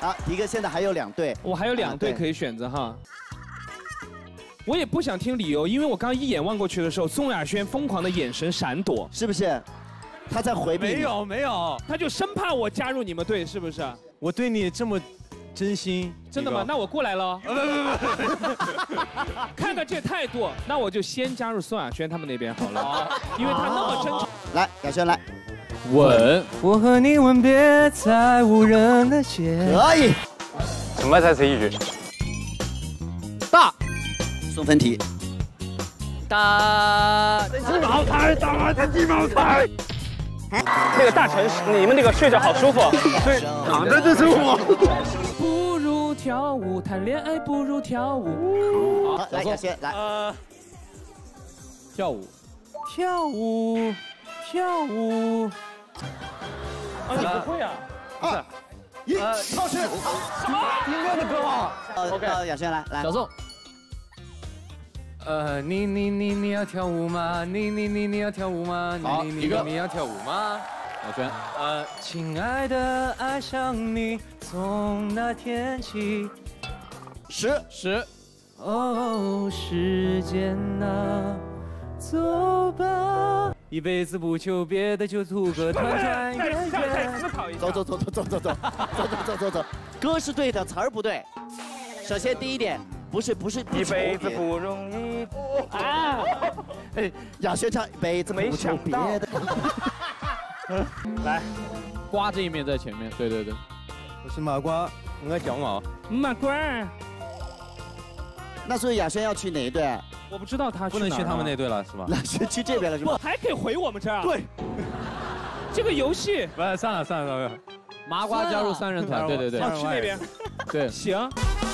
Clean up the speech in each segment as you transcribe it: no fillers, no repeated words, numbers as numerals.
好，迪哥现在还有2队， 我还有2队可以选择哈。我也不想听理由，因为我刚一眼望过去的时候，宋亚轩疯狂的眼神闪躲， 是不是？他在回避。 没有， 他就生怕我加入你们队，是不是？ 我对你这么真心， 真的吗？那我过来了。看看这态度，那我就先加入宋亚轩他们那边好了，因为他那么真诚。 来，亚轩来。 吻，我和你吻别在无人的街。 可以。 崇拜再词一句。 大。送分题。 大鸡毛菜，大鸡毛菜。那个大城市，你们那个睡着好舒服，睡躺着就舒服。 不如跳舞，谈恋爱不如跳舞。 好，来，亚轩来。 跳舞。 啊，你不会啊？ 不是。1，超时。 音乐的歌吗 ？OK， 亚轩来。 小宋。你要跳舞吗？你要跳舞吗？你要跳舞吗？ 亚轩。 亲爱的，爱上你，从那天起。 10。 哦，时间啊，走吧，一辈子不求别的，就图个团团圆圆。 走，歌是对的，词儿不对。首先第一点。不是， 一辈子不容易啊！哎，亚轩唱一辈子不求别的。 来， 瓜这一面在前面，对。我是麻瓜，我爱讲话。 麻瓜。 那所以亚轩要去哪一队？ 我不知道他不能去他们那队了，是吧？ 亚轩去这边了，是吧？ 还可以回我们这儿。 对。 这个游戏， 不是，算了。麻瓜加入3人团，对。 去那边。 对， 行。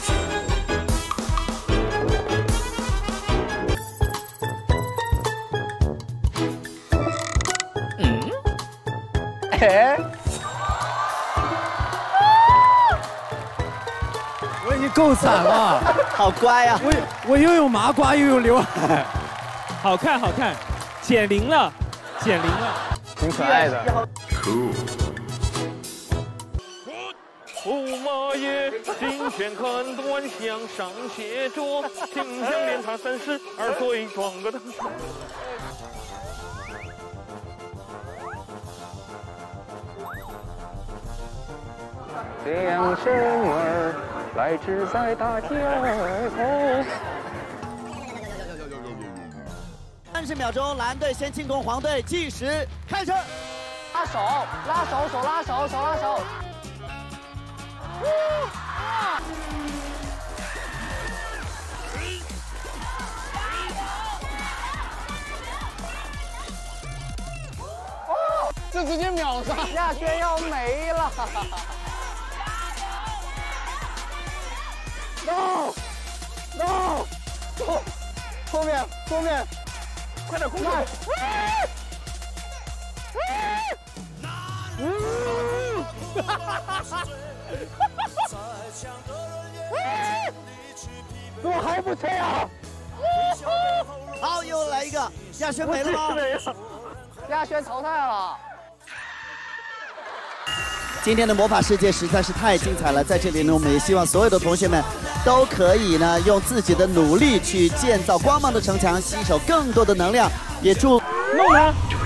哎， 我已经够惨了， 好乖呀！ 我又有麻瓜又有刘海， 好看，减龄了， 挺可爱的。驸马爷，今天看端详上写着，请相恋他32岁，装个灯。这样生儿来只在大街头。 30秒钟，蓝队先进攻黄队，计时开始。 拉手，手拉手。这直接秒杀，亚轩要没了。No， 后面，快点，怎么还不吹啊？ 好，又来一个，亚轩没了吗？ 亚轩淘汰了。 今天的魔法世界实在是太精彩了，在这里呢，我们也希望所有的同学们都可以呢，用自己的努力去建造光芒的城墙，吸收更多的能量，也祝弄他。